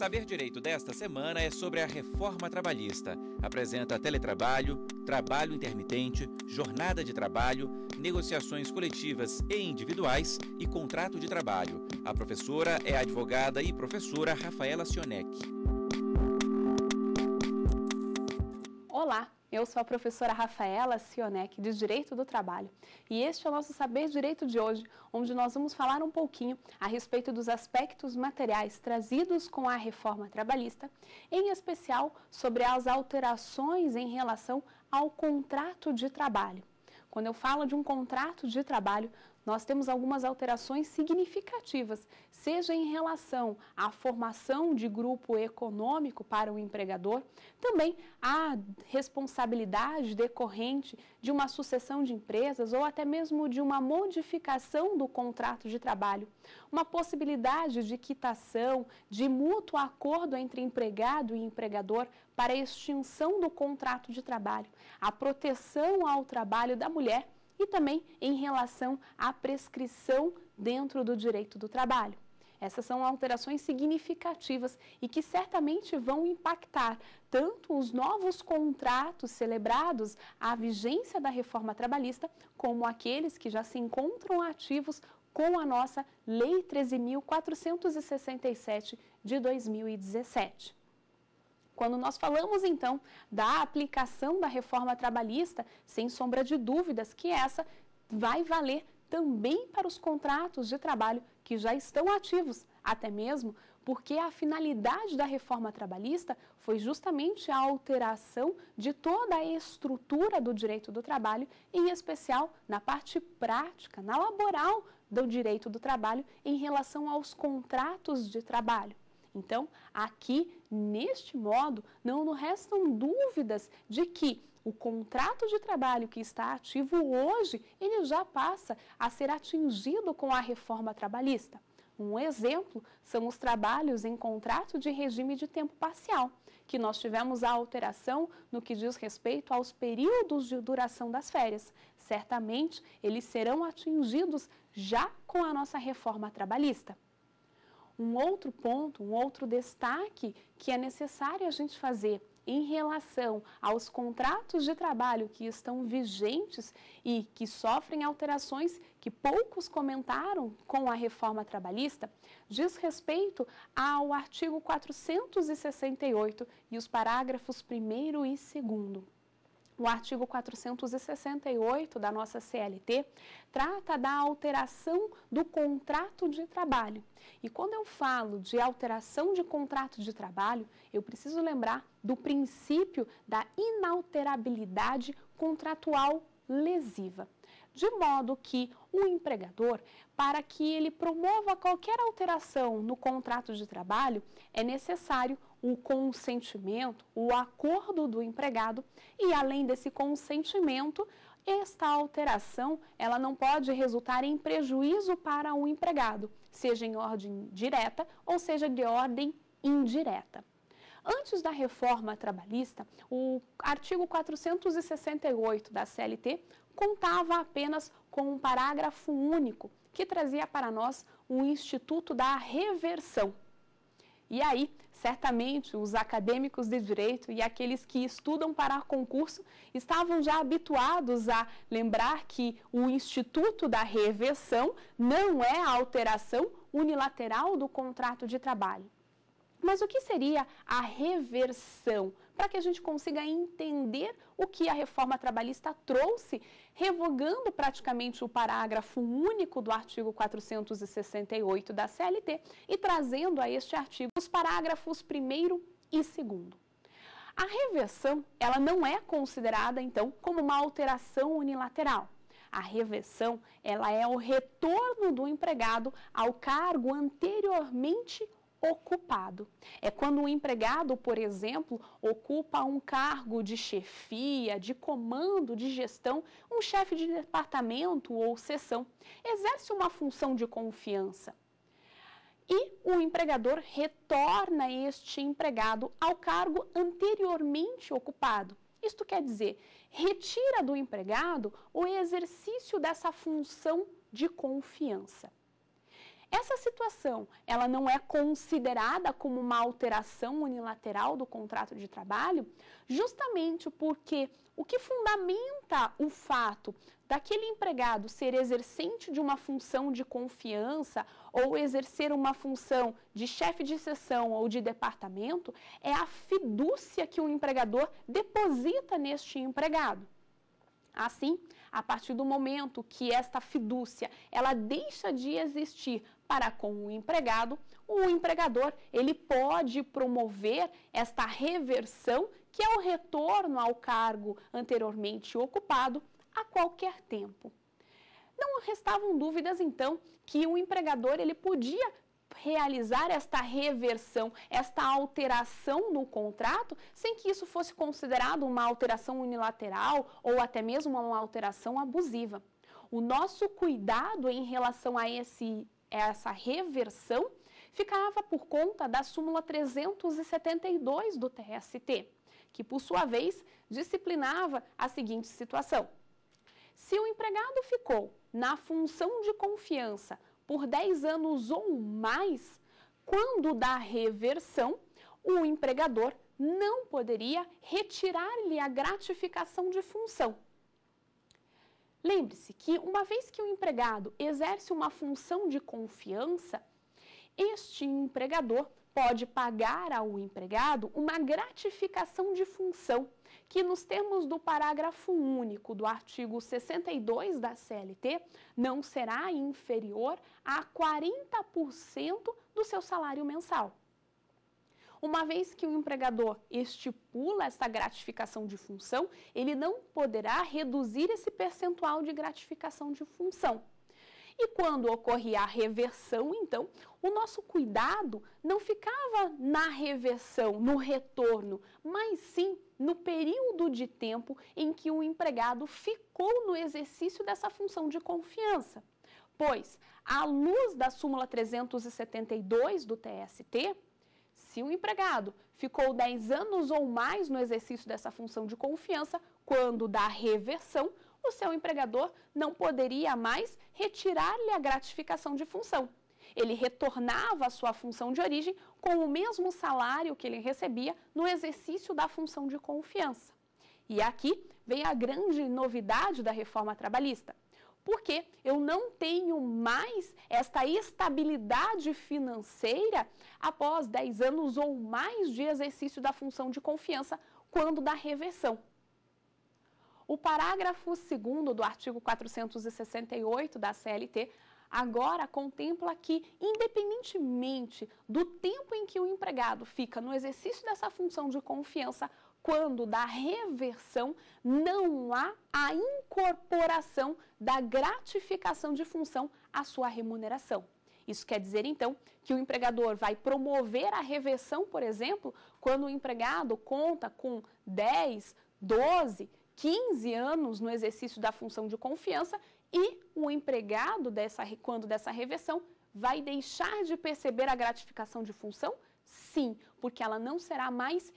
Saber Direito desta semana é sobre a reforma trabalhista. Apresenta teletrabalho, trabalho intermitente, jornada de trabalho, negociações coletivas e individuais e contrato de trabalho. A professora é a advogada e professora Rafaela Sionek. Olá, eu sou a professora Rafaela Sionek, de Direito do Trabalho. E este é o nosso Saber Direito de hoje, onde nós vamos falar um pouquinho a respeito dos aspectos materiais trazidos com a reforma trabalhista, em especial sobre as alterações em relação ao contrato de trabalho. Quando eu falo de um contrato de trabalho, nós temos algumas alterações significativas, seja em relação à formação de grupo econômico para o empregador, também a responsabilidade decorrente de uma sucessão de empresas ou até mesmo de uma modificação do contrato de trabalho, uma possibilidade de quitação, de mútuo acordo entre empregado e empregador para a extinção do contrato de trabalho, a proteção ao trabalho da mulher e também em relação à prescrição dentro do direito do trabalho. Essas são alterações significativas e que certamente vão impactar tanto os novos contratos celebrados à vigência da reforma trabalhista, como aqueles que já se encontram ativos com a nossa Lei 13.467 de 2017. Quando nós falamos, então, da aplicação da reforma trabalhista, sem sombra de dúvidas que essa vai valer também para os contratos de trabalho que já estão ativos, até mesmo porque a finalidade da reforma trabalhista foi justamente a alteração de toda a estrutura do direito do trabalho, em especial na parte prática, na laboral do direito do trabalho em relação aos contratos de trabalho. Então, aqui, neste modo, não nos restam dúvidas de que o contrato de trabalho que está ativo hoje, ele já passa a ser atingido com a reforma trabalhista. Um exemplo são os trabalhos em contrato de regime de tempo parcial, que nós tivemos a alteração no que diz respeito aos períodos de duração das férias. Certamente, eles serão atingidos já com a nossa reforma trabalhista. Um outro ponto, um outro destaque que é necessário a gente fazer em relação aos contratos de trabalho que estão vigentes e que sofrem alterações que poucos comentaram com a reforma trabalhista, diz respeito ao artigo 468 e os parágrafos 1º e 2º. O artigo 468 da nossa CLT trata da alteração do contrato de trabalho. E quando eu falo de alteração de contrato de trabalho, eu preciso lembrar do princípio da inalterabilidade contratual lesiva. De modo que o empregador, para que ele promova qualquer alteração no contrato de trabalho, é necessário o consentimento, o acordo do empregado e, além desse consentimento, esta alteração ela não pode resultar em prejuízo para o empregado, seja em ordem direta ou seja de ordem indireta. Antes da reforma trabalhista, o artigo 468 da CLT contava apenas com um parágrafo único que trazia para nós o Instituto da Reversão. E aí, certamente, os acadêmicos de direito e aqueles que estudam para concurso estavam já habituados a lembrar que o Instituto da Reversão não é a alteração unilateral do contrato de trabalho. Mas o que seria a reversão? Para que a gente consiga entender o que a reforma trabalhista trouxe, revogando praticamente o parágrafo único do artigo 468 da CLT e trazendo a este artigo os parágrafos 1º e 2º. A reversão, ela não é considerada, então, como uma alteração unilateral. A reversão, ela é o retorno do empregado ao cargo anteriormente ocupado. É quando o empregado, por exemplo, ocupa um cargo de chefia, de comando, de gestão, um chefe de departamento ou seção, exerce uma função de confiança. E o empregador retorna este empregado ao cargo anteriormente ocupado. Isto quer dizer, retira do empregado o exercício dessa função de confiança. Essa situação, ela não é considerada como uma alteração unilateral do contrato de trabalho, justamente porque o que fundamenta o fato daquele empregado ser exercente de uma função de confiança ou exercer uma função de chefe de seção ou de departamento é a fidúcia que o empregador deposita neste empregado. Assim, a partir do momento que esta fidúcia ela deixa de existir para com o empregador ele pode promover esta reversão, que é o retorno ao cargo anteriormente ocupado a qualquer tempo. Não restavam dúvidas, então, que o empregador ele podia realizar esta reversão, esta alteração no contrato, sem que isso fosse considerado uma alteração unilateral ou até mesmo uma alteração abusiva. O nosso cuidado em relação a essa reversão ficava por conta da súmula 372 do TST, que por sua vez disciplinava a seguinte situação: se o empregado ficou na função de confiança por 10 anos ou mais, quando da reversão, o empregador não poderia retirar-lhe a gratificação de função. Lembre-se que, uma vez que o empregado exerce uma função de confiança, este empregador pode pagar ao empregado uma gratificação de função, que nos termos do parágrafo único do artigo 62 da CLT, não será inferior a 40% do seu salário mensal. Uma vez que o empregador estipula essa gratificação de função, ele não poderá reduzir esse percentual de gratificação de função. E quando ocorria a reversão, então, o nosso cuidado não ficava na reversão, no retorno, mas sim no período de tempo em que o empregado ficou no exercício dessa função de confiança. Pois, à luz da súmula 372 do TST, se o empregado ficou 10 anos ou mais no exercício dessa função de confiança, quando da reversão, o seu empregador não poderia mais retirar-lhe a gratificação de função. Ele retornava à sua função de origem com o mesmo salário que ele recebia no exercício da função de confiança. E aqui vem a grande novidade da reforma trabalhista, porque eu não tenho mais esta estabilidade financeira após 10 anos ou mais de exercício da função de confiança quando da reversão. O parágrafo 2º do artigo 468 da CLT agora contempla que, independentemente do tempo em que o empregado fica no exercício dessa função de confiança, quando da reversão, não há a incorporação da gratificação de função à sua remuneração. Isso quer dizer, então, que o empregador vai promover a reversão, por exemplo, quando o empregado conta com 10, 12, 15 anos no exercício da função de confiança e o empregado, quando dessa reversão, vai deixar de perceber a gratificação de função? Sim, porque ela não será mais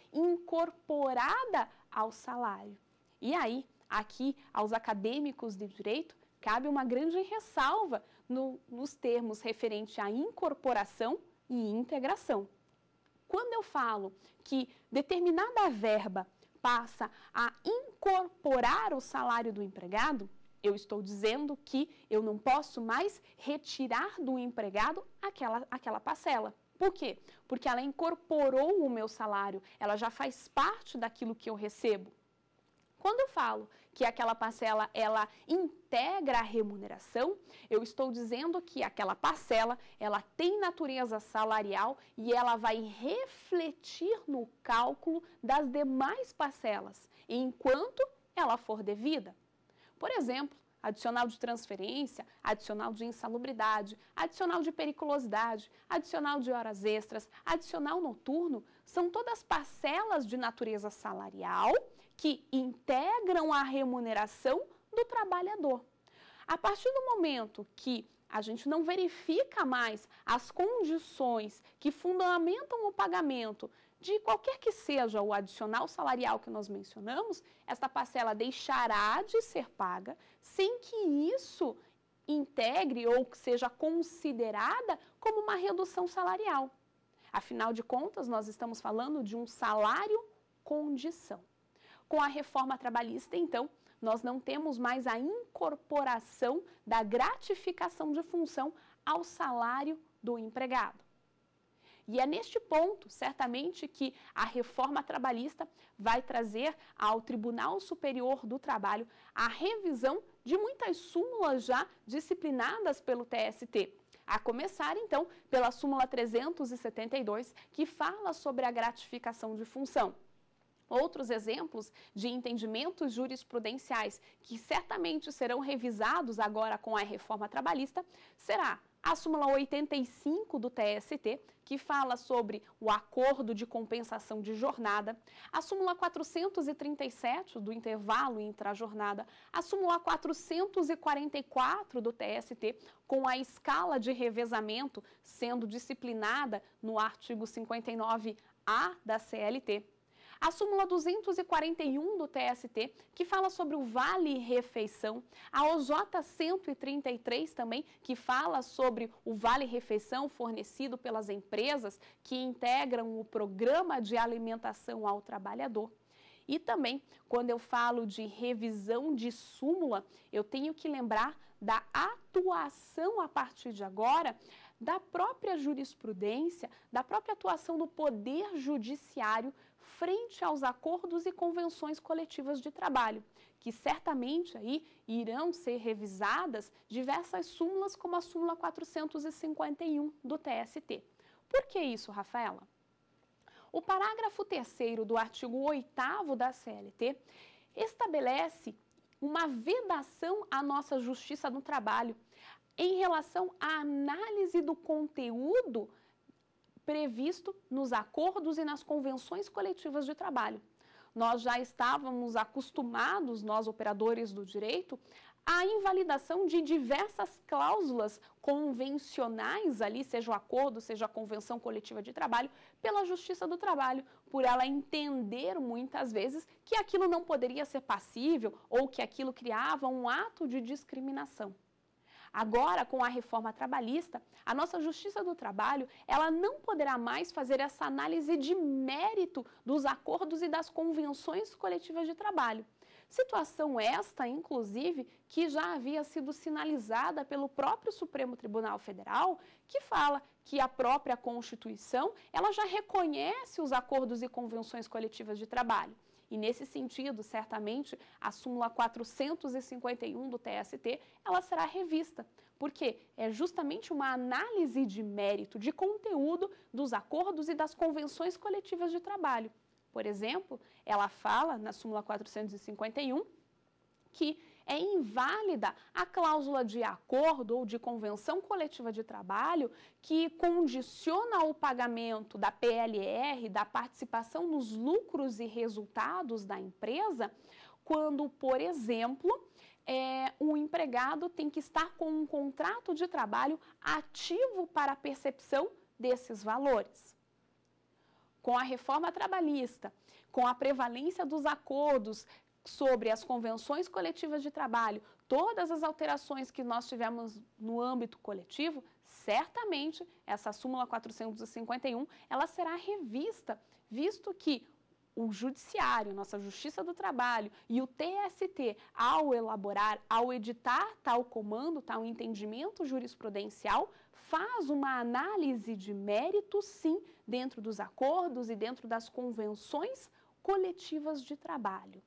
incorporada ao salário. E aí, aqui, aos acadêmicos de direito, cabe uma grande ressalva nos termos referente à incorporação e integração. Quando eu falo que determinada verba passa a incorporar o salário do empregado, eu estou dizendo que eu não posso mais retirar do empregado aquela parcela. Por quê? Porque ela incorporou o meu salário, ela já faz parte daquilo que eu recebo. Quando eu falo que aquela parcela, ela integra a remuneração, eu estou dizendo que aquela parcela, ela tem natureza salarial e ela vai refletir no cálculo das demais parcelas, enquanto ela for devida. Por exemplo, adicional de transferência, adicional de insalubridade, adicional de periculosidade, adicional de horas extras, adicional noturno, são todas parcelas de natureza salarial que integram a remuneração do trabalhador. A partir do momento que a gente não verifica mais as condições que fundamentam o pagamento de qualquer que seja o adicional salarial que nós mencionamos, esta parcela deixará de ser paga sem que isso integre ou que seja considerada como uma redução salarial. Afinal de contas, nós estamos falando de um salário-condição. Com a reforma trabalhista, então, nós não temos mais a incorporação da gratificação de função ao salário do empregado. E é neste ponto, certamente, que a reforma trabalhista vai trazer ao Tribunal Superior do Trabalho a revisão de muitas súmulas já disciplinadas pelo TST. A começar, então, pela súmula 372, que fala sobre a gratificação de função. Outros exemplos de entendimentos jurisprudenciais que certamente serão revisados agora com a reforma trabalhista será a súmula 85 do TST, que fala sobre o acordo de compensação de jornada, a súmula 437 do intervalo intrajornada, a súmula 444 do TST, com a escala de revezamento sendo disciplinada no artigo 59A da CLT, a súmula 241 do TST, que fala sobre o vale-refeição, a OJ 133 também, que fala sobre o vale-refeição fornecido pelas empresas que integram o programa de alimentação ao trabalhador. E também, quando eu falo de revisão de súmula, eu tenho que lembrar da atuação a partir de agora da própria jurisprudência, da própria atuação do Poder Judiciário frente aos acordos e convenções coletivas de trabalho, que certamente aí irão ser revisadas diversas súmulas, como a súmula 451 do TST. Por que isso, Rafaela? O parágrafo 3º do artigo 8º da CLT estabelece uma vedação à nossa Justiça do Trabalho em relação à análise do conteúdo previsto nos acordos e nas convenções coletivas de trabalho. Nós já estávamos acostumados, nós operadores do direito, à invalidação de diversas cláusulas convencionais ali, seja o acordo, seja a convenção coletiva de trabalho, pela Justiça do Trabalho, por ela entender muitas vezes que aquilo não poderia ser passível ou que aquilo criava um ato de discriminação. Agora, com a reforma trabalhista, a nossa Justiça do Trabalho, ela não poderá mais fazer essa análise de mérito dos acordos e das convenções coletivas de trabalho. Situação esta, inclusive, que já havia sido sinalizada pelo próprio Supremo Tribunal Federal, que fala que a própria Constituição, ela já reconhece os acordos e convenções coletivas de trabalho. E nesse sentido, certamente, a súmula 451 do TST, ela será revista, porque é justamente uma análise de mérito, de conteúdo dos acordos e das convenções coletivas de trabalho. Por exemplo, ela fala na súmula 451 que é inválida a cláusula de acordo ou de convenção coletiva de trabalho que condiciona o pagamento da PLR, da participação nos lucros e resultados da empresa, quando, por exemplo, o empregado tem que estar com um contrato de trabalho ativo para a percepção desses valores. Com a reforma trabalhista, com a prevalência dos acordos sobre as convenções coletivas de trabalho, todas as alterações que nós tivemos no âmbito coletivo, certamente essa súmula 451, ela será revista, visto que o Judiciário, nossa Justiça do Trabalho e o TST, ao elaborar, ao editar tal comando, tal entendimento jurisprudencial, faz uma análise de mérito, sim, dentro dos acordos e dentro das convenções coletivas de trabalho.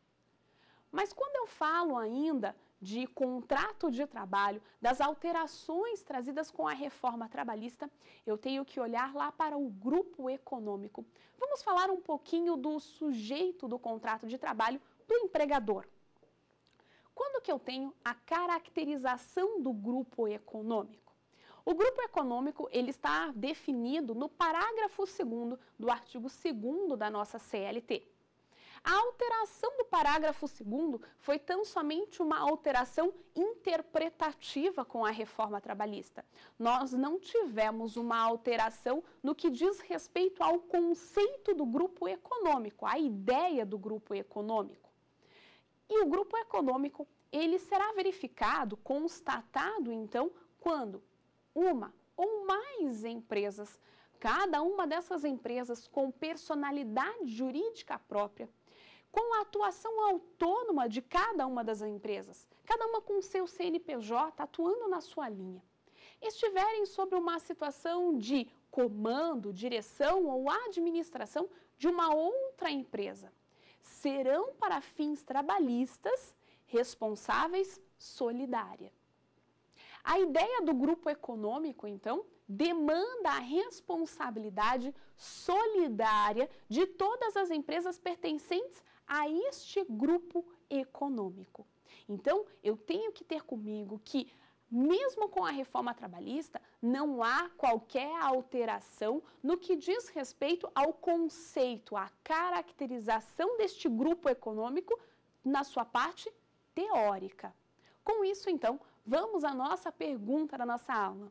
Mas quando eu falo ainda de contrato de trabalho, das alterações trazidas com a reforma trabalhista, eu tenho que olhar lá para o grupo econômico. Vamos falar um pouquinho do sujeito do contrato de trabalho, do empregador. Quando que eu tenho a caracterização do grupo econômico? O grupo econômico, ele está definido no parágrafo 2º do artigo 2º da nossa CLT. A alteração do parágrafo 2º foi tão somente uma alteração interpretativa com a reforma trabalhista. Nós não tivemos uma alteração no que diz respeito ao conceito do grupo econômico, a ideia do grupo econômico. E o grupo econômico, ele será verificado, constatado, então, quando uma ou mais empresas, cada uma dessas empresas com personalidade jurídica própria, com a atuação autônoma de cada uma das empresas, cada uma com seu CNPJ atuando na sua linha, estiverem sob uma situação de comando, direção ou administração de uma outra empresa, serão para fins trabalhistas responsáveis solidária. A ideia do grupo econômico, então, demanda a responsabilidade solidária de todas as empresas pertencentes a este grupo econômico. Então, eu tenho que ter comigo que, mesmo com a reforma trabalhista, não há qualquer alteração no que diz respeito ao conceito, à caracterização deste grupo econômico na sua parte teórica. Com isso, então, vamos à nossa pergunta da nossa aula.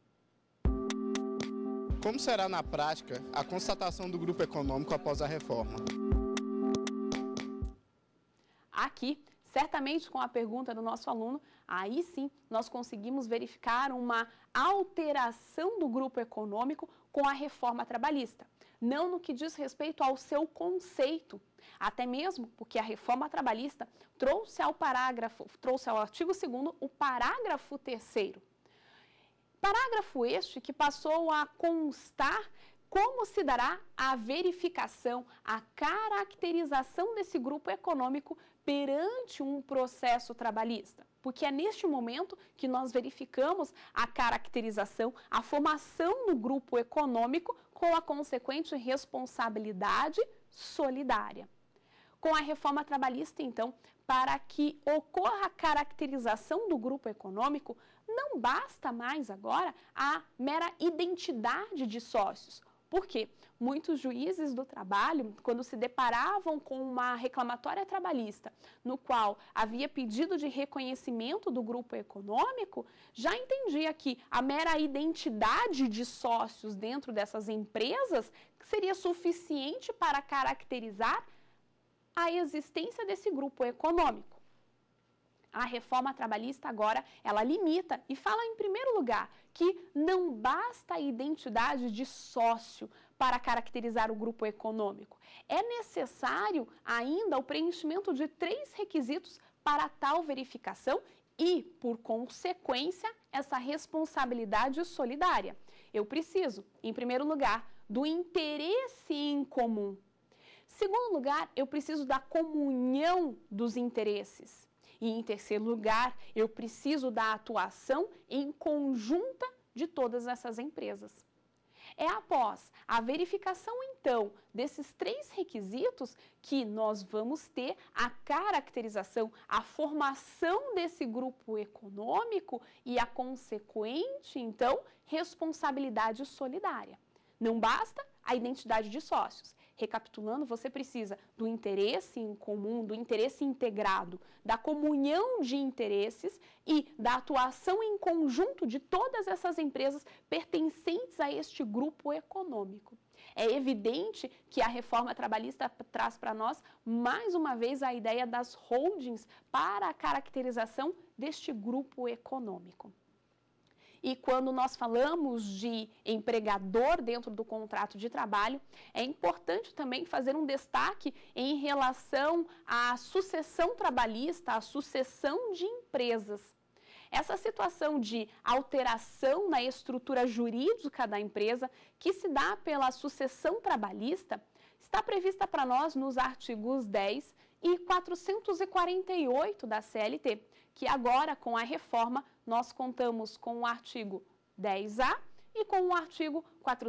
Como será na prática a constatação do grupo econômico após a reforma? Aqui, certamente com a pergunta do nosso aluno, aí sim nós conseguimos verificar uma alteração do grupo econômico com a reforma trabalhista. Não no que diz respeito ao seu conceito, até mesmo porque a reforma trabalhista trouxe ao artigo 2º o parágrafo 3º. Parágrafo este que passou a constar como se dará a verificação, a caracterização desse grupo econômico perante um processo trabalhista. Porque é neste momento que nós verificamos a caracterização, a formação do grupo econômico com a consequente responsabilidade solidária. Com a reforma trabalhista, então, para que ocorra a caracterização do grupo econômico, não basta mais agora a mera identidade de sócios. Por quê? Muitos juízes do trabalho, quando se deparavam com uma reclamatória trabalhista, no qual havia pedido de reconhecimento do grupo econômico, já entendia que a mera identidade de sócios dentro dessas empresas seria suficiente para caracterizar a existência desse grupo econômico. A reforma trabalhista agora, ela limita e fala em primeiro lugar que não basta a identidade de sócio para caracterizar o grupo econômico. É necessário ainda o preenchimento de 3 requisitos para tal verificação e, por consequência, essa responsabilidade solidária. Eu preciso, em primeiro lugar, do interesse em comum. Segundo lugar, eu preciso da comunhão dos interesses. E, em terceiro lugar, eu preciso da atuação em conjunta de todas essas empresas. É após a verificação, então, desses 3 requisitos que nós vamos ter a caracterização, a formação desse grupo econômico e a consequente, então, responsabilidade solidária. Não basta a identidade de sócios. Recapitulando, você precisa do interesse em comum, do interesse integrado, da comunhão de interesses e da atuação em conjunto de todas essas empresas pertencentes a este grupo econômico. É evidente que a reforma trabalhista traz para nós, mais uma vez, a ideia das holdings para a caracterização deste grupo econômico. E quando nós falamos de empregador dentro do contrato de trabalho, é importante também fazer um destaque em relação à sucessão trabalhista, à sucessão de empresas. Essa situação de alteração na estrutura jurídica da empresa, que se dá pela sucessão trabalhista, está prevista para nós nos artigos 10 e 448 da CLT, que agora, com a reforma, nós contamos com o artigo 10A e com o artigo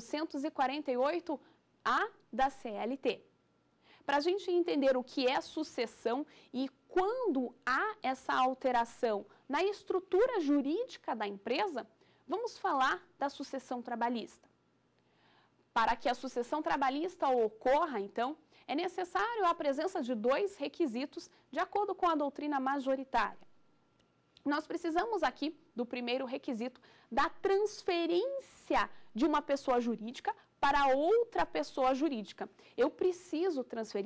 448A da CLT. Para a gente entender o que é sucessão e quando há essa alteração na estrutura jurídica da empresa, vamos falar da sucessão trabalhista. Para que a sucessão trabalhista ocorra, então, é necessário a presença de 2 requisitos de acordo com a doutrina majoritária. Nós precisamos aqui do primeiro requisito da transferência de uma pessoa jurídica para outra pessoa jurídica. Eu preciso transferir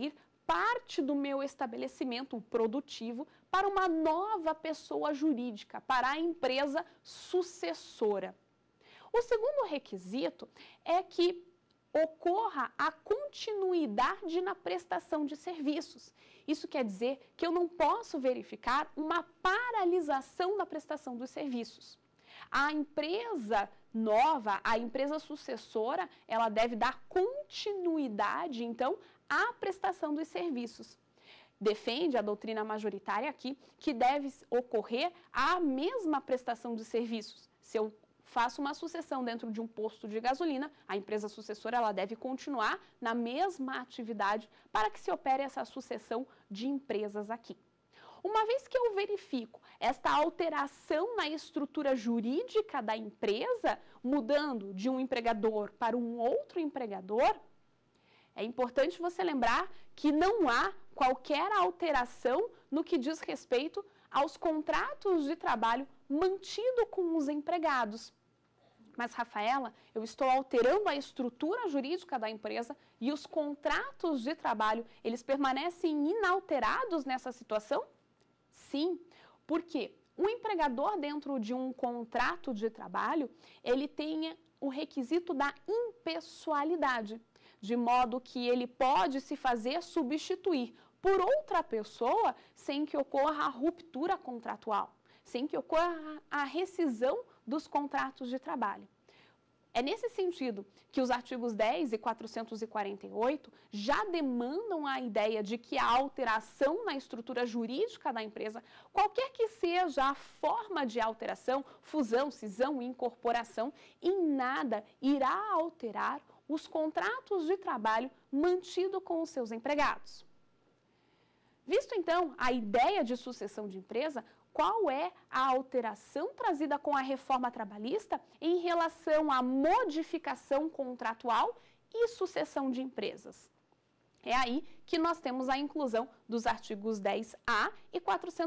parte do meu estabelecimento produtivo para uma nova pessoa jurídica, para a empresa sucessora. O segundo requisito é que ocorra a continuidade na prestação de serviços. Isso quer dizer que eu não posso verificar uma paralisação da prestação dos serviços. A empresa nova, a empresa sucessora, ela deve dar continuidade, então, à prestação dos serviços. Defende a doutrina majoritária aqui que deve ocorrer a mesma prestação de serviços. Se eu faço uma sucessão dentro de um posto de gasolina, a empresa sucessora ela deve continuar na mesma atividade para que se opere essa sucessão de empresas aqui. Uma vez que eu verifico esta alteração na estrutura jurídica da empresa, mudando de um empregador para um outro empregador, é importante você lembrar que não há qualquer alteração no que diz respeito aos contratos de trabalho mantido com os empregados. Mas, Rafaela, eu estou alterando a estrutura jurídica da empresa e os contratos de trabalho, eles permanecem inalterados nessa situação? Sim, porque o empregador dentro de um contrato de trabalho, ele tem o requisito da impessoalidade, de modo que ele pode se fazer substituir por outra pessoa sem que ocorra a ruptura contratual, sem que ocorra a rescisão dos contratos de trabalho. É nesse sentido que os artigos 10 e 448 já demandam a ideia de que a alteração na estrutura jurídica da empresa, qualquer que seja a forma de alteração, fusão, cisão, incorporação, em nada irá alterar os contratos de trabalho mantido com os seus empregados. Visto então a ideia de sucessão de empresa, qual é a alteração trazida com a reforma trabalhista em relação à modificação contratual e sucessão de empresas? É aí que nós temos a inclusão dos artigos 10A e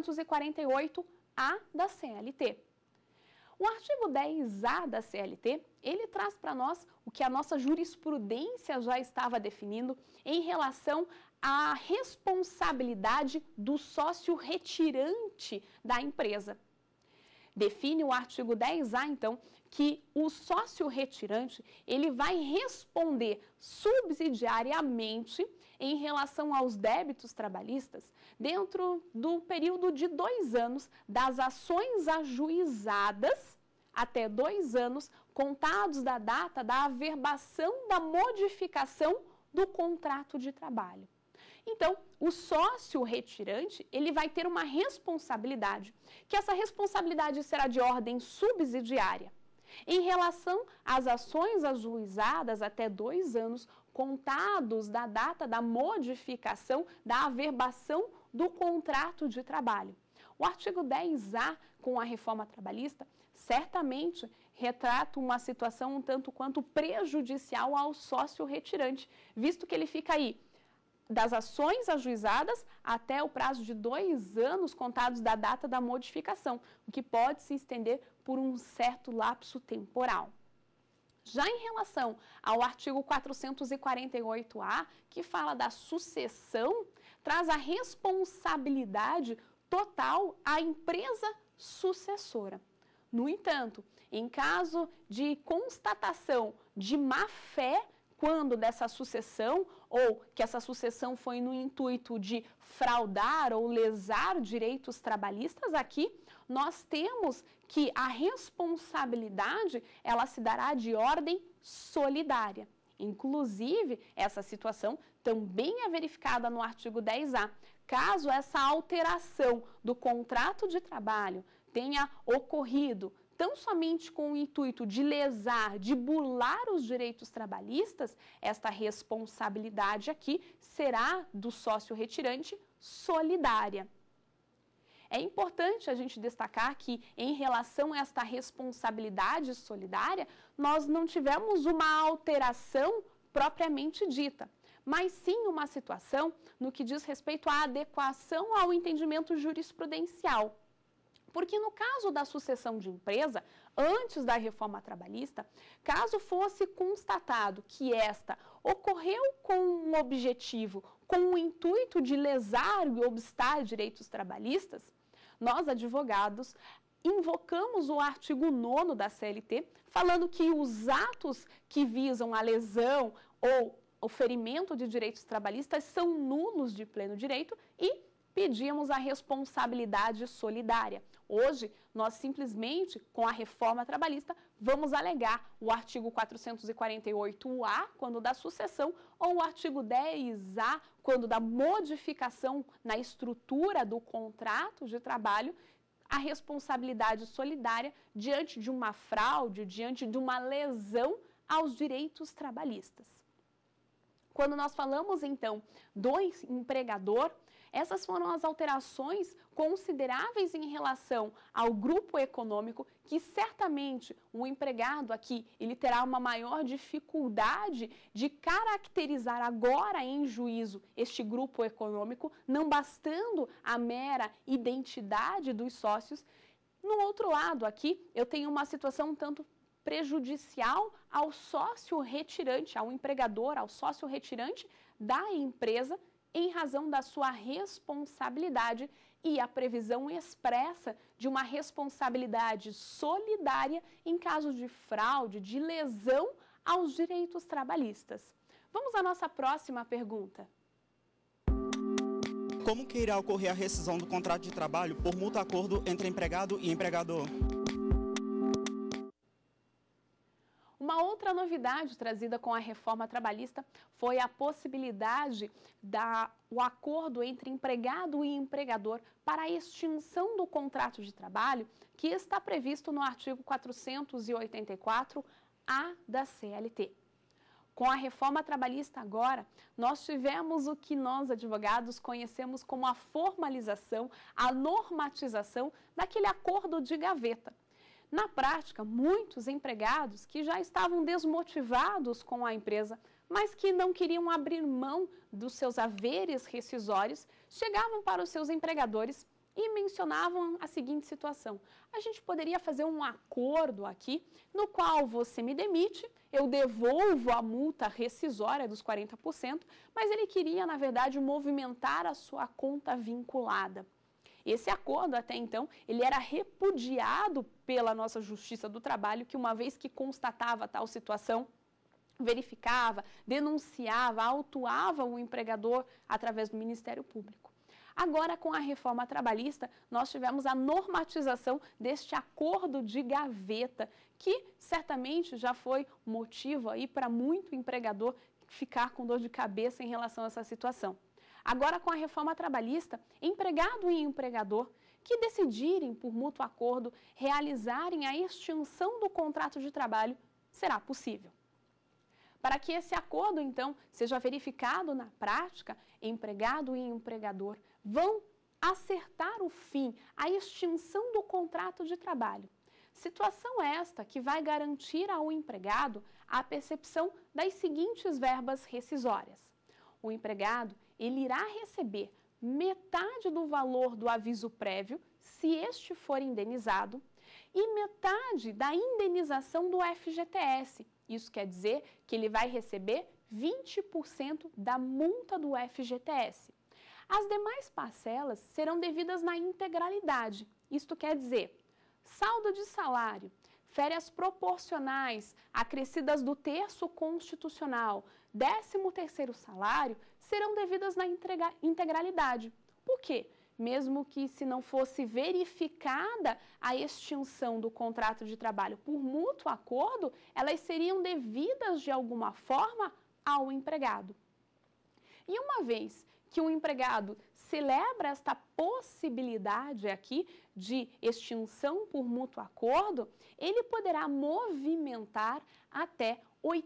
448A da CLT. O artigo 10A da CLT, ele traz para nós o que a nossa jurisprudência já estava definindo em relação à responsabilidade do sócio retirante da empresa. Define o artigo 10A, então, que o sócio retirante, ele vai responder subsidiariamente em relação aos débitos trabalhistas dentro do período de 2 anos das ações ajuizadas até 2 anos contados da data da averbação da modificação do contrato de trabalho. Então, o sócio retirante, ele vai ter uma responsabilidade, que essa responsabilidade será de ordem subsidiária. Em relação às ações ajuizadas até 2 anos, contados da data da modificação, da averbação do contrato de trabalho. O artigo 10A, com a reforma trabalhista, certamente retrata uma situação um tanto quanto prejudicial ao sócio retirante, visto que ele fica aí das ações ajuizadas até o prazo de 2 anos contados da data da modificação, o que pode se estender por um certo lapso temporal. Já em relação ao artigo 448A, que fala da sucessão, traz a responsabilidade total à empresa sucessora. No entanto, em caso de constatação de má-fé, quando dessa sucessão, ou que essa sucessão foi no intuito de fraudar ou lesar direitos trabalhistas, aqui nós temos que a responsabilidade, ela se dará de ordem solidária. Inclusive, essa situação também é verificada no artigo 10A. Caso essa alteração do contrato de trabalho tenha ocorrido tão somente com o intuito de lesar, de burlar os direitos trabalhistas, esta responsabilidade aqui será do sócio retirante solidária. É importante a gente destacar que, em relação a esta responsabilidade solidária, nós não tivemos uma alteração propriamente dita, mas sim uma situação no que diz respeito à adequação ao entendimento jurisprudencial. Porque no caso da sucessão de empresa, antes da reforma trabalhista, caso fosse constatado que esta ocorreu com um objetivo com o intuito de lesar e obstar direitos trabalhistas, nós, advogados, invocamos o artigo 9º da CLT, falando que os atos que visam a lesão ou o ferimento de direitos trabalhistas são nulos de pleno direito e pedimos a responsabilidade solidária. Hoje, nós simplesmente, com a reforma trabalhista, vamos alegar o artigo 448-A, quando da sucessão, ou o artigo 10-A, quando da modificação na estrutura do contrato de trabalho, a responsabilidade solidária diante de uma fraude, diante de uma lesão aos direitos trabalhistas. Quando nós falamos, então, do empregador, essas foram as alterações consideráveis em relação ao grupo econômico, que certamente o empregado aqui, ele terá uma maior dificuldade de caracterizar agora em juízo este grupo econômico, não bastando a mera identidade dos sócios. No outro lado aqui, eu tenho uma situação um tanto prejudicial ao sócio retirante, ao empregador, ao sócio retirante da empresa, em razão da sua responsabilidade e a previsão expressa de uma responsabilidade solidária em caso de fraude, de lesão aos direitos trabalhistas. Vamos à nossa próxima pergunta. Como que irá ocorrer a rescisão do contrato de trabalho por mútuo acordo entre empregado e empregador? Uma outra novidade trazida com a reforma trabalhista foi a possibilidade do acordo entre empregado e empregador para a extinção do contrato de trabalho, que está previsto no artigo 484-A da CLT. Com a reforma trabalhista agora, nós tivemos o que nós, advogados, conhecemos como a formalização, a normatização daquele acordo de gaveta. Na prática, muitos empregados que já estavam desmotivados com a empresa, mas que não queriam abrir mão dos seus haveres rescisórios, chegavam para os seus empregadores e mencionavam a seguinte situação: a gente poderia fazer um acordo aqui, no qual você me demite, eu devolvo a multa rescisória dos 40%, mas ele queria, na verdade, movimentar a sua conta vinculada. Esse acordo, até então, ele era repudiado pela nossa Justiça do Trabalho, que uma vez que constatava tal situação, verificava, denunciava, autuava o empregador através do Ministério Público. Agora, com a reforma trabalhista, nós tivemos a normatização deste acordo de gaveta, que certamente já foi motivo aí para muito empregador ficar com dor de cabeça em relação a essa situação. Agora, com a reforma trabalhista, empregado e empregador que decidirem, por mútuo acordo, realizarem a extinção do contrato de trabalho, será possível. Para que esse acordo, então, seja verificado na prática, empregado e empregador vão acertar o fim, a extinção do contrato de trabalho. Situação esta que vai garantir ao empregado a percepção das seguintes verbas rescisórias. O empregado, ele irá receber metade do valor do aviso prévio, se este for indenizado, e metade da indenização do FGTS. Isso quer dizer que ele vai receber 20% da multa do FGTS. As demais parcelas serão devidas na integralidade. Isto quer dizer, saldo de salário, férias proporcionais, acrescidas do terço constitucional, 13º salário, serão devidas na integralidade. Por quê? Mesmo que se não fosse verificada a extinção do contrato de trabalho por mútuo acordo, elas seriam devidas de alguma forma ao empregado. E uma vez que o empregado celebra esta possibilidade aqui de extinção por mútuo acordo, ele poderá movimentar até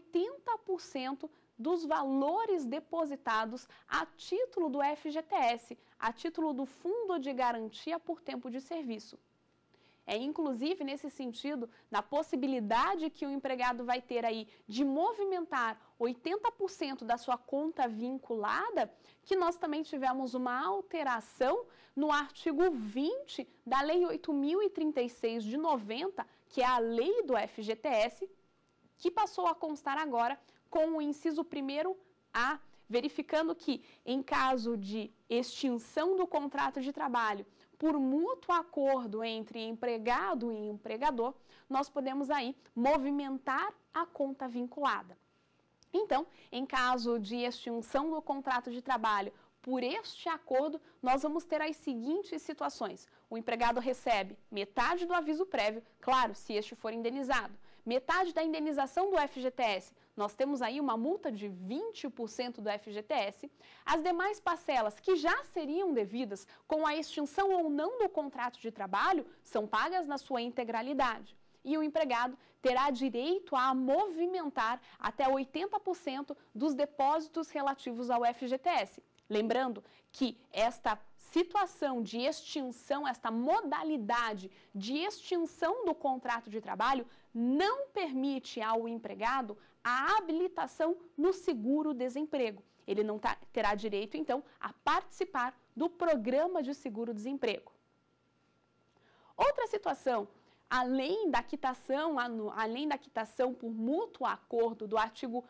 80% dos valores depositados a título do FGTS, a título do Fundo de Garantia por Tempo de Serviço. É inclusive nesse sentido, na possibilidade que o empregado vai ter aí de movimentar 80% da sua conta vinculada, que nós também tivemos uma alteração no artigo 20 da Lei 8.036 de 90, que é a lei do FGTS, que passou a constar agora com o inciso 1º A, verificando que, em caso de extinção do contrato de trabalho por mútuo acordo entre empregado e empregador, nós podemos aí movimentar a conta vinculada. Então, em caso de extinção do contrato de trabalho por este acordo, nós vamos ter as seguintes situações. O empregado recebe metade do aviso prévio, claro, se este for indenizado, metade da indenização do FGTS, nós temos aí uma multa de 20% do FGTS, as demais parcelas que já seriam devidas com a extinção ou não do contrato de trabalho são pagas na sua integralidade. E o empregado terá direito a movimentar até 80% dos depósitos relativos ao FGTS. Lembrando que esta situação de extinção, esta modalidade de extinção do contrato de trabalho não permite ao empregado a habilitação no seguro-desemprego. Ele não terá direito, então, a participar do programa de seguro-desemprego. Outra situação, além da quitação por mútuo acordo do artigo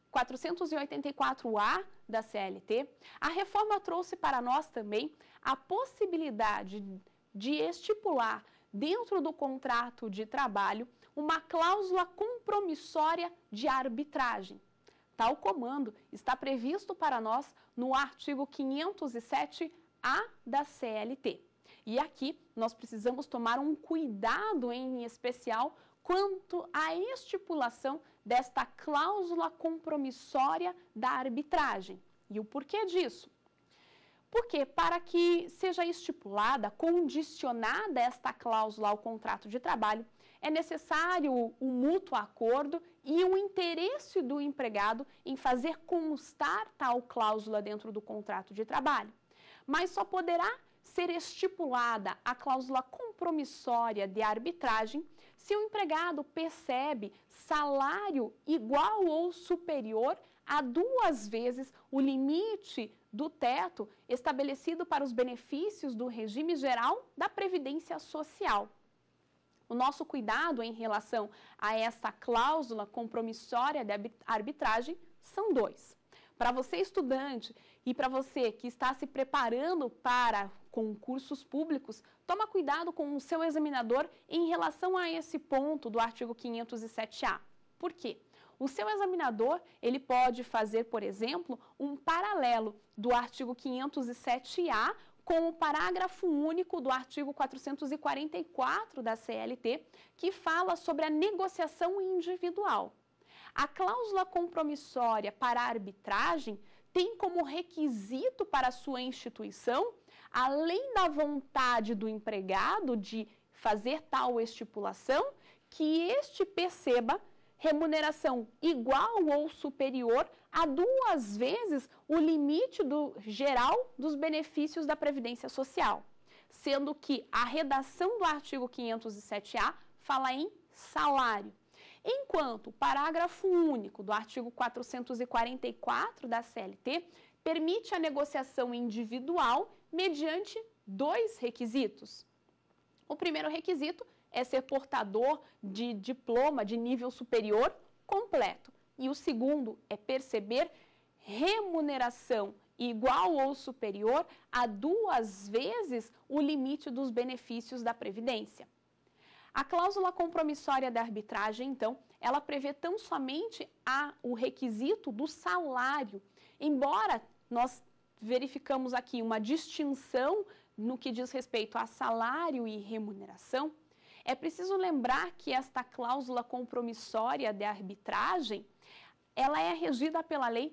484-A da CLT, a reforma trouxe para nós também a possibilidade de estipular dentro do contrato de trabalho uma cláusula compromissória de arbitragem. Tal comando está previsto para nós no artigo 507-A da CLT. E aqui nós precisamos tomar um cuidado em especial quanto à estipulação desta cláusula compromissória da arbitragem. E o porquê disso? Porque para que seja estipulada, condicionada esta cláusula ao contrato de trabalho, é necessário o mútuo acordo e o interesse do empregado em fazer constar tal cláusula dentro do contrato de trabalho. Mas só poderá ser estipulada a cláusula compromissória de arbitragem se o empregado percebe salário igual ou superior a 2 vezes o limite do teto estabelecido para os benefícios do regime geral da Previdência Social. O nosso cuidado em relação a essa cláusula compromissória de arbitragem são 2. Para você, estudante, e para você que está se preparando para concursos públicos, toma cuidado com o seu examinador em relação a esse ponto do artigo 507-A. Por quê? O seu examinador, ele pode fazer, por exemplo, um paralelo do artigo 507-A com o parágrafo único do artigo 444 da CLT, que fala sobre a negociação individual. A cláusula compromissória para a arbitragem tem como requisito para a sua instituição, além da vontade do empregado de fazer tal estipulação, que este perceba remuneração igual ou superior a 2 vezes o limite geral dos benefícios da Previdência Social, sendo que a redação do artigo 507-A fala em salário, enquanto o parágrafo único do artigo 444 da CLT permite a negociação individual mediante 2 requisitos. O primeiro requisito é ser portador de diploma de nível superior completo. E o segundo é perceber remuneração igual ou superior a 2 vezes o limite dos benefícios da Previdência. A cláusula compromissória da arbitragem, então, ela prevê tão somente o requisito do salário. Embora nós verificamos aqui uma distinção no que diz respeito a salário e remuneração, é preciso lembrar que esta cláusula compromissória de arbitragem, ela é regida pela Lei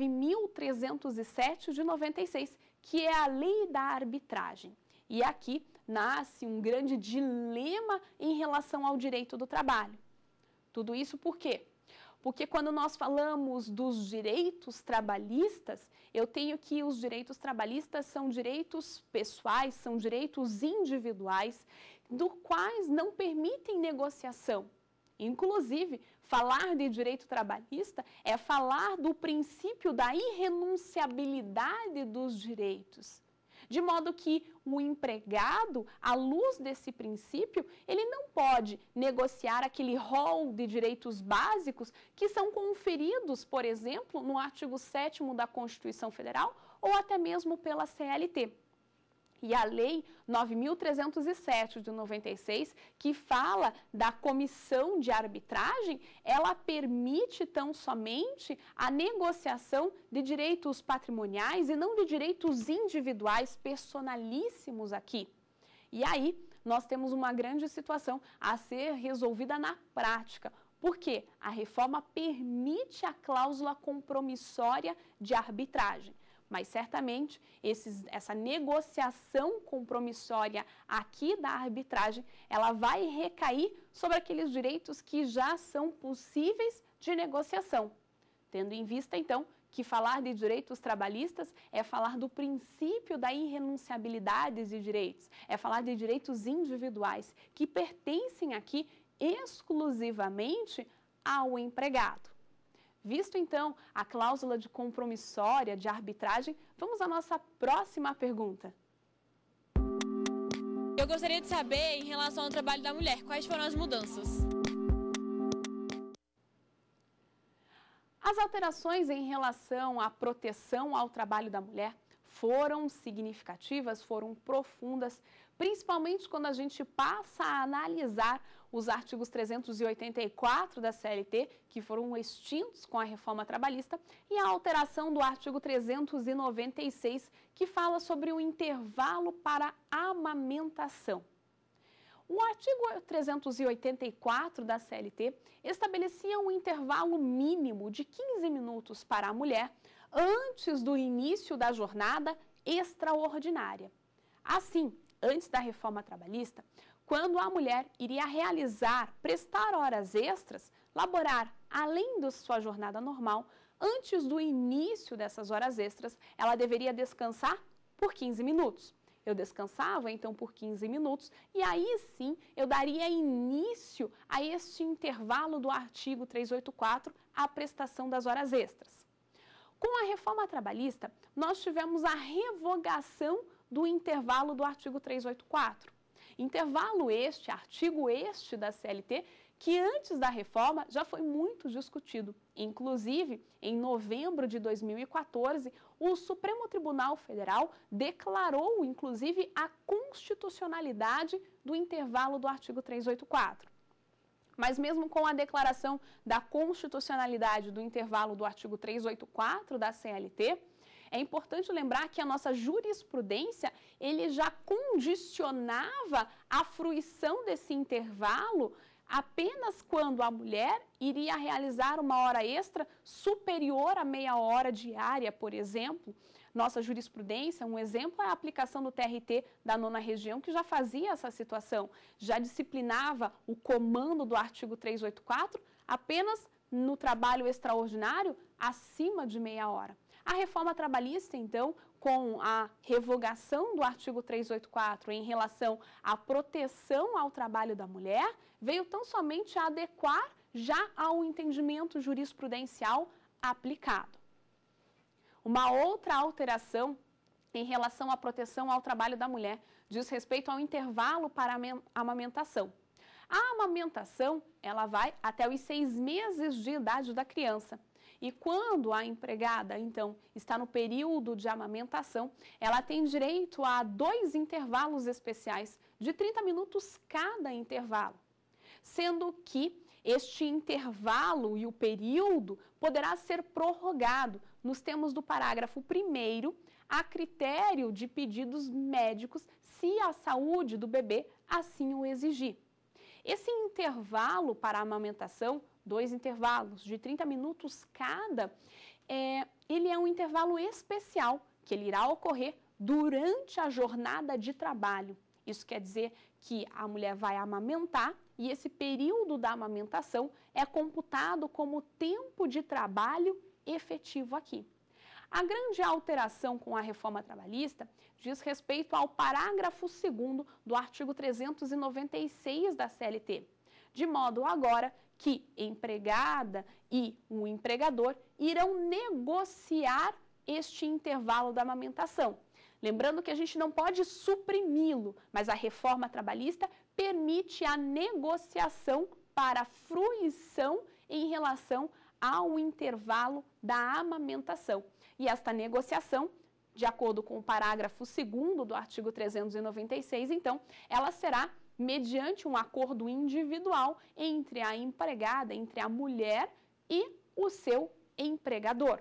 9.307 de 96, que é a Lei da Arbitragem. E aqui nasce um grande dilema em relação ao direito do trabalho. Tudo isso por quê? Porque quando nós falamos dos direitos trabalhistas, eu tenho que os direitos trabalhistas são direitos pessoais, são direitos individuais, dos quais não permitem negociação. Inclusive, falar de direito trabalhista é falar do princípio da irrenunciabilidade dos direitos. de modo que o empregado, à luz desse princípio, ele não pode negociar aquele rol de direitos básicos que são conferidos, por exemplo, no artigo 7º da Constituição Federal ou até mesmo pela CLT. E a Lei 9.307 de 96, que fala da comissão de arbitragem, ela permite tão somente a negociação de direitos patrimoniais e não de direitos individuais personalíssimos aqui. E aí, nós temos uma grande situação a ser resolvida na prática, porque a reforma permite a cláusula compromissória de arbitragem. Mas, certamente, essa negociação compromissória aqui da arbitragem, ela vai recair sobre aqueles direitos que já são possíveis de negociação. Tendo em vista, então, que falar de direitos trabalhistas é falar do princípio da irrenunciabilidade de direitos, é falar de direitos individuais que pertencem aqui exclusivamente ao empregado. Visto, então, a cláusula de compromissória de arbitragem, vamos à nossa próxima pergunta. Eu gostaria de saber, em relação ao trabalho da mulher, quais foram as mudanças? As alterações em relação à proteção ao trabalho da mulher foram significativas, foram profundas, principalmente quando a gente passa a analisar os artigos 384 da CLT, que foram extintos com a reforma trabalhista, e a alteração do artigo 396, que fala sobre o intervalo para amamentação. O artigo 384 da CLT estabelecia um intervalo mínimo de 15 minutos para a mulher antes do início da jornada extraordinária. Assim, antes da reforma trabalhista, quando a mulher iria prestar horas extras, laborar além da sua jornada normal, antes do início dessas horas extras, ela deveria descansar por 15 minutos. Eu descansava, então, por 15 minutos e aí sim eu daria início a este intervalo do artigo 384, a prestação das horas extras. Com a reforma trabalhista, nós tivemos a revogação do intervalo do artigo 384. Intervalo artigo da CLT, que antes da reforma já foi muito discutido. Inclusive, em novembro de 2014, o Supremo Tribunal Federal declarou, inclusive, a constitucionalidade do intervalo do artigo 384. Mas mesmo com a declaração da constitucionalidade do intervalo do artigo 384 da CLT, é importante lembrar que a nossa jurisprudência, ele já condicionava a fruição desse intervalo apenas quando a mulher iria realizar uma hora extra superior a meia hora diária, por exemplo. Nossa jurisprudência, um exemplo é a aplicação do TRT da 9ª região, que já fazia essa situação, já disciplinava o comando do artigo 384 apenas no trabalho extraordinário acima de meia hora. A reforma trabalhista, então, com a revogação do artigo 384 em relação à proteção ao trabalho da mulher, veio tão somente a adequar já ao entendimento jurisprudencial aplicado. Uma outra alteração em relação à proteção ao trabalho da mulher diz respeito ao intervalo para a amamentação. A amamentação, ela vai até os 6 meses de idade da criança. E quando a empregada, então, está no período de amamentação, ela tem direito a 2 intervalos especiais, de 30 minutos cada intervalo. Sendo que este intervalo e o período poderá ser prorrogado nos termos do parágrafo 1º, a critério de pedidos médicos, se a saúde do bebê assim o exigir. Esse intervalo para a amamentação, 2 intervalos de 30 minutos cada, ele é um intervalo especial que ele irá ocorrer durante a jornada de trabalho. Isso quer dizer que a mulher vai amamentar e esse período da amamentação é computado como tempo de trabalho efetivo aqui. A grande alteração com a reforma trabalhista diz respeito ao parágrafo 2º do artigo 396 da CLT, de modo agora que empregada e o empregador irão negociar este intervalo da amamentação, Lembrando que a gente não pode suprimi-lo, mas a reforma trabalhista permite a negociação para fruição em relação ao intervalo da amamentação. E esta negociação, de acordo com o parágrafo 2º do artigo 396, então, ela será mediante um acordo individual entre a empregada, entre a mulher e o seu empregador.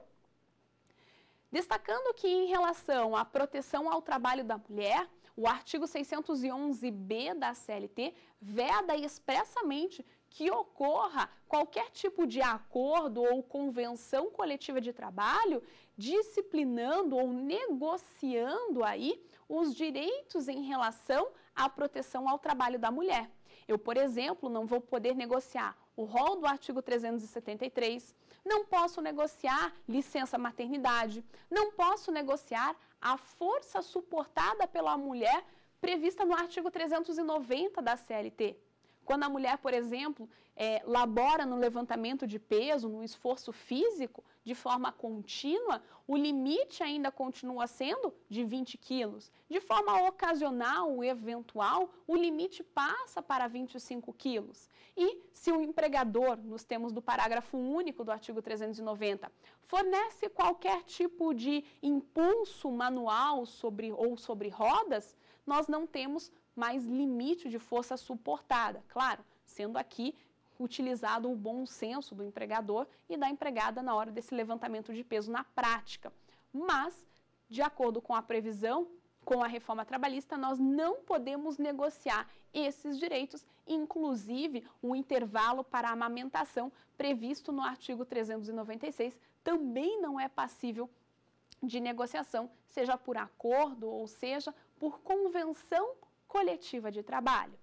Destacando que, em relação à proteção ao trabalho da mulher, o artigo 611-B da CLT veda expressamente que ocorra qualquer tipo de acordo ou convenção coletiva de trabalho disciplinando ou negociando aí os direitos em relação à proteção ao trabalho da mulher. Eu, por exemplo, não vou poder negociar o rol do artigo 373, não posso negociar licença maternidade, não posso negociar a força suportada pela mulher prevista no artigo 390 da CLT. Quando a mulher, por exemplo, labora no levantamento de peso, no esforço físico, de forma contínua, o limite ainda continua sendo de 20 quilos. De forma ocasional, eventual, o limite passa para 25 quilos. E se o empregador, nos termos do parágrafo único do artigo 390, fornece qualquer tipo de impulso manual sobre rodas, nós não temos mais limite de força suportada. Claro, sendo aqui utilizado o bom senso do empregador e da empregada na hora desse levantamento de peso na prática. Mas, de acordo com a previsão, com a reforma trabalhista, nós não podemos negociar esses direitos, inclusive o intervalo para a amamentação previsto no artigo 396 também não é passível de negociação, seja por acordo ou seja por convenção coletiva de trabalho.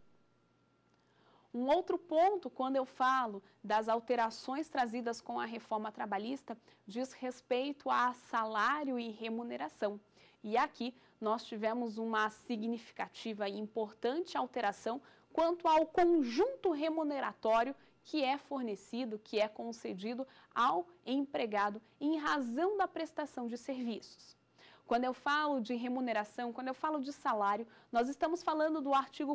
Um outro ponto, quando eu falo das alterações trazidas com a reforma trabalhista, diz respeito a salário e remuneração. E aqui nós tivemos uma significativa e importante alteração quanto ao conjunto remuneratório que é fornecido, que é concedido ao empregado em razão da prestação de serviços. Quando eu falo de remuneração, quando eu falo de salário, nós estamos falando do artigo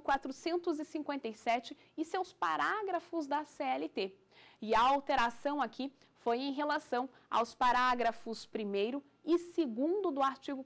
457 e seus parágrafos da CLT. E a alteração aqui foi em relação aos parágrafos 1º e 2º do artigo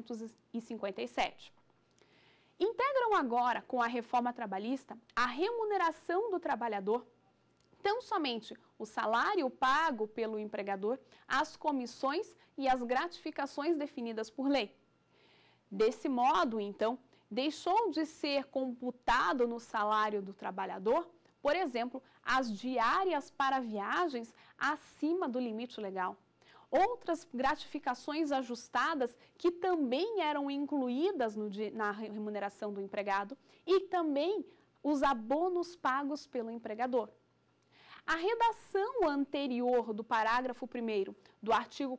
457. Integram agora, com a reforma trabalhista, a remuneração do trabalhador, tão somente o salário pago pelo empregador, as comissões e as gratificações definidas por lei. Desse modo, então, deixou de ser computado no salário do trabalhador, por exemplo, as diárias para viagens acima do limite legal. Outras gratificações ajustadas que também eram incluídas na remuneração do empregado e também os abonos pagos pelo empregador. A redação anterior do parágrafo 1º do artigo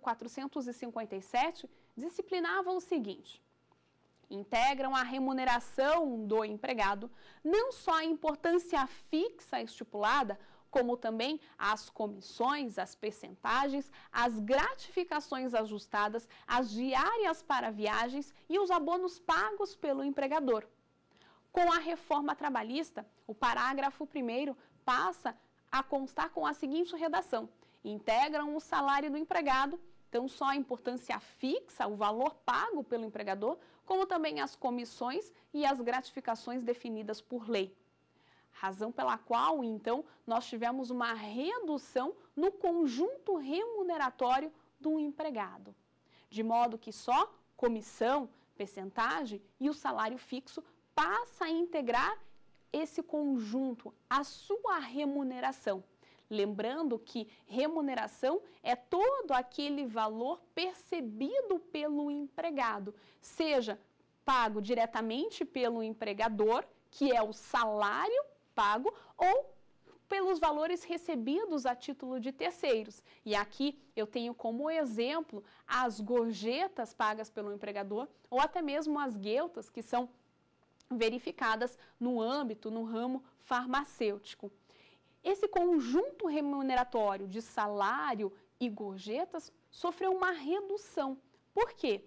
457 disciplinava o seguinte: integram a remuneração do empregado não só a importância fixa estipulada, como também as comissões, as percentagens, as gratificações ajustadas, as diárias para viagens e os abonos pagos pelo empregador. Com a reforma trabalhista, o parágrafo 1º passa a constar com a seguinte redação: integram o salário do empregado, então só a importância fixa, o valor pago pelo empregador, como também as comissões e as gratificações definidas por lei. Razão pela qual, então, nós tivemos uma redução no conjunto remuneratório do empregado, de modo que só comissão, percentagem e o salário fixo passa a integrar esse conjunto, a sua remuneração. Lembrando que remuneração é todo aquele valor percebido pelo empregado, seja pago diretamente pelo empregador, que é o salário pago, ou pelos valores recebidos a título de terceiros. E aqui eu tenho como exemplo as gorjetas pagas pelo empregador, ou até mesmo as gueltas, que são verificadas no ramo farmacêutico. Esse conjunto remuneratório de salário e gorjetas sofreu uma redução. Por quê?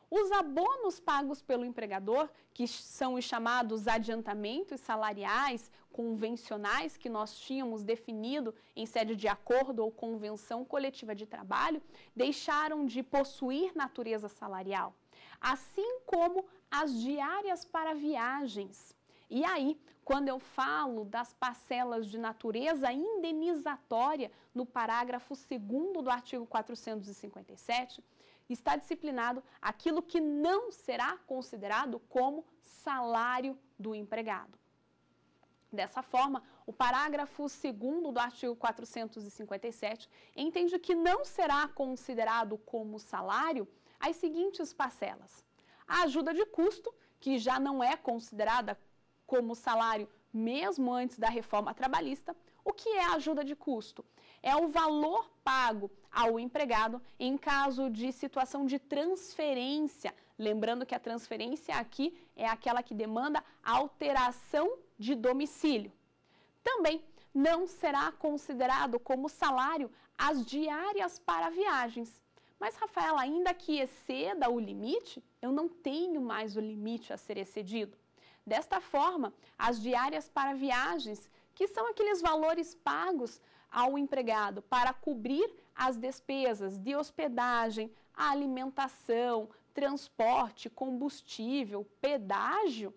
Os abonos pagos pelo empregador, que são os chamados adiantamentos salariais convencionais que nós tínhamos definido em sede de acordo ou convenção coletiva de trabalho, deixaram de possuir natureza salarial, assim como as diárias para viagens. E aí, quando eu falo das parcelas de natureza indenizatória no parágrafo 2º do artigo 457, está disciplinado aquilo que não será considerado como salário do empregado. Dessa forma, o parágrafo 2º do artigo 457 entende que não será considerado como salário as seguintes parcelas: a ajuda de custo, que já não é considerada como salário mesmo antes da reforma trabalhista. O que é a ajuda de custo? É o valor pago ao empregado em caso de situação de transferência. Lembrando que a transferência aqui é aquela que demanda alteração de domicílio. Também não será considerado como salário as diárias para viagens. Mas, Rafaela, ainda que exceda o limite, eu não tenho mais o limite a ser excedido. Desta forma, as diárias para viagens, que são aqueles valores pagos ao empregado para cobrir as despesas de hospedagem, alimentação, transporte, combustível, pedágio,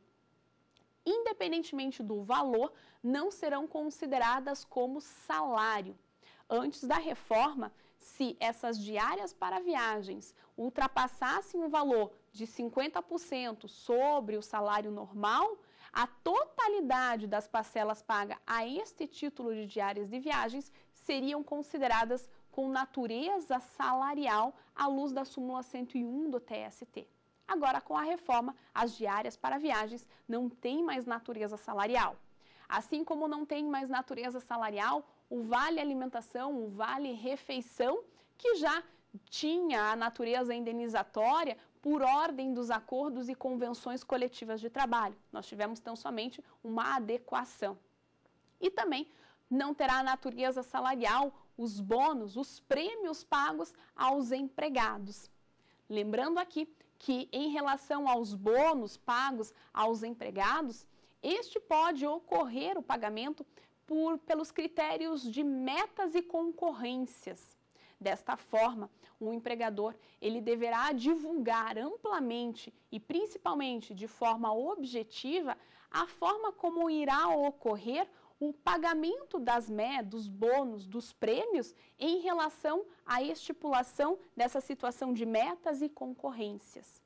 independentemente do valor, não serão consideradas como salário. Antes da reforma, se essas diárias para viagens ultrapassassem o valor de 50% sobre o salário normal, a totalidade das parcelas pagas a este título de diárias de viagens seriam consideradas com natureza salarial à luz da súmula 101 do TST. Agora, com a reforma, as diárias para viagens não têm mais natureza salarial. Assim como não tem mais natureza salarial, o vale alimentação, o vale refeição, que já tinha a natureza indenizatória por ordem dos acordos e convenções coletivas de trabalho. Nós tivemos tão somente uma adequação. E também não terá natureza salarial os bônus, os prêmios pagos aos empregados. Lembrando aqui que, em relação aos bônus pagos aos empregados, este pode ocorrer o pagamento pelos critérios de metas e concorrências. Desta forma, o empregador ele deverá divulgar amplamente e principalmente de forma objetiva a forma como irá ocorrer o pagamento dos bônus, dos prêmios em relação à estipulação dessa situação de metas e concorrências.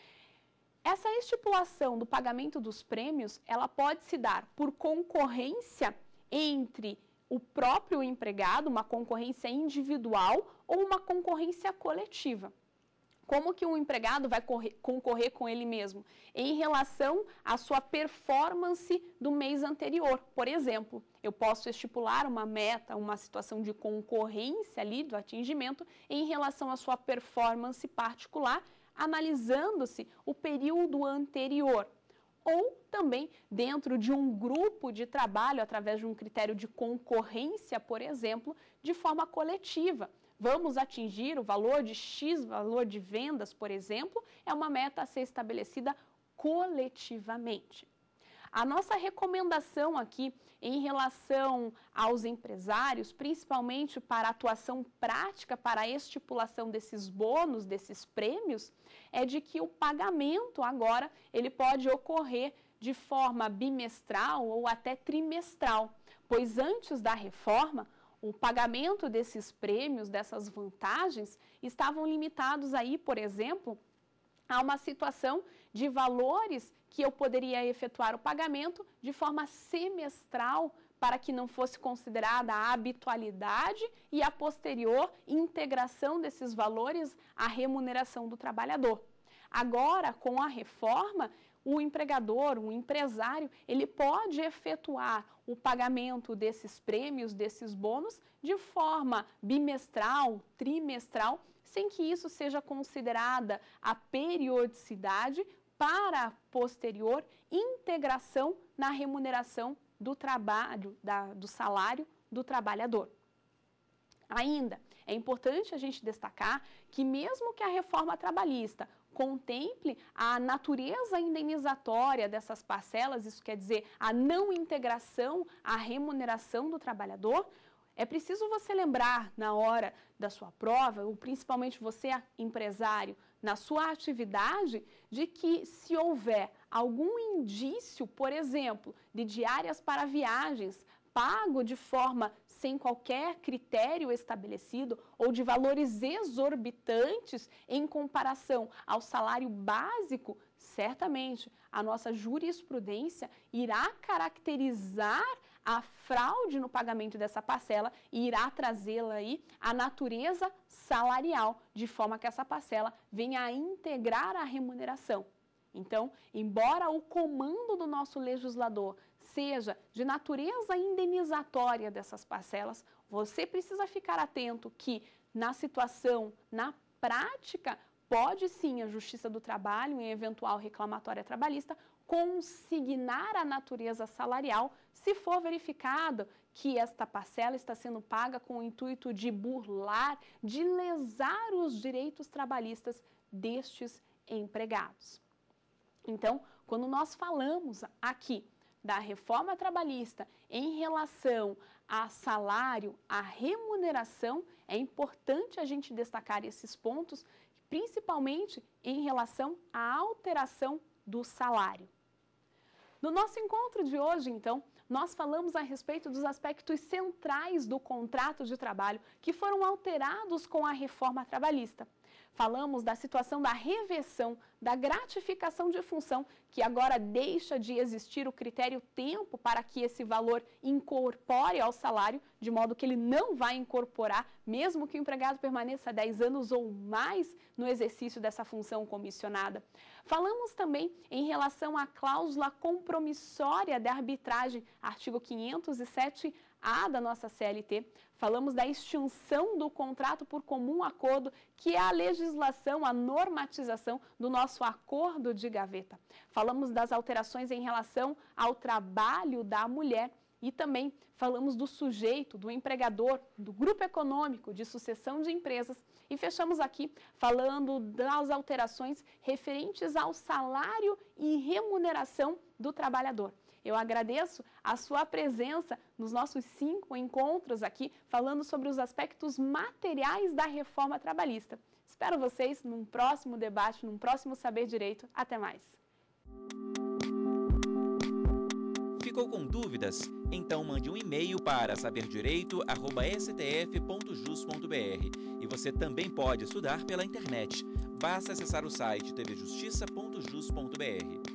Essa estipulação do pagamento dos prêmios, ela pode se dar por concorrência entre o próprio empregado, uma concorrência individual ou uma concorrência coletiva. Como que um empregado vai concorrer com ele mesmo? Em relação à sua performance do mês anterior. Por exemplo, eu posso estipular uma meta, uma situação de concorrência ali do atingimento em relação à sua performance particular, analisando-se o período anterior. Ou também dentro de um grupo de trabalho, através de um critério de concorrência, por exemplo, de forma coletiva. Vamos atingir o valor de X, valor de vendas, por exemplo, é uma meta a ser estabelecida coletivamente. A nossa recomendação aqui em relação aos empresários, principalmente para a atuação prática, para a estipulação desses bônus, desses prêmios, é de que o pagamento agora ele pode ocorrer de forma bimestral ou até trimestral, pois antes da reforma, o pagamento desses prêmios, dessas vantagens, estavam limitados aí, por exemplo, a uma situação de valores que eu poderia efetuar o pagamento de forma semestral para que não fosse considerada a habitualidade e a posterior integração desses valores à remuneração do trabalhador. Agora, com a reforma, o empregador, o empresário, ele pode efetuar o pagamento desses prêmios, desses bônus, de forma bimestral, trimestral, sem que isso seja considerada a periodicidade para a posterior integração na remuneração do trabalho, do salário do trabalhador. Ainda, é importante a gente destacar que mesmo que a reforma trabalhista contemple a natureza indenizatória dessas parcelas, isso quer dizer, a não integração à remuneração do trabalhador. É preciso você lembrar na hora da sua prova, ou principalmente você, empresário, na sua atividade, de que se houver algum indício, por exemplo, de diárias para viagens, pago de forma sem qualquer critério estabelecido ou de valores exorbitantes em comparação ao salário básico, certamente a nossa jurisprudência irá caracterizar a fraude no pagamento dessa parcela e irá trazê-la aí à natureza salarial, de forma que essa parcela venha a integrar a remuneração. Então, embora o comando do nosso legislador seja de natureza indenizatória dessas parcelas, você precisa ficar atento que, na situação, na prática, pode sim a Justiça do Trabalho, em eventual reclamatória trabalhista, consignar a natureza salarial se for verificado que esta parcela está sendo paga com o intuito de burlar, de lesar os direitos trabalhistas destes empregados. Então, quando nós falamos aqui da reforma trabalhista em relação a salário, a remuneração, é importante a gente destacar esses pontos, principalmente em relação à alteração do salário. No nosso encontro de hoje, então, nós falamos a respeito dos aspectos centrais do contrato de trabalho que foram alterados com a reforma trabalhista. Falamos da situação da reversão, da gratificação de função, que agora deixa de existir o critério tempo para que esse valor incorpore ao salário, de modo que ele não vai incorporar, mesmo que o empregado permaneça 10 anos ou mais no exercício dessa função comissionada. Falamos também em relação à cláusula compromissória da arbitragem, artigo 507A da nossa CLT. Falamos da extinção do contrato por comum acordo, que é a legislação, a normatização do nosso acordo de gaveta. Falamos das alterações em relação ao trabalho da mulher e também falamos do sujeito, do empregador, do grupo econômico de sucessão de empresas e fechamos aqui falando das alterações referentes ao salário e remuneração do trabalhador. Eu agradeço a sua presença nos nossos 5 encontros aqui, falando sobre os aspectos materiais da reforma trabalhista. Espero vocês num próximo debate, num próximo Saber Direito. Até mais! Ficou com dúvidas? Então mande um e-mail para saberdireito@stf.jus.br e você também pode estudar pela internet. Basta acessar o site tvjustiça.jus.br.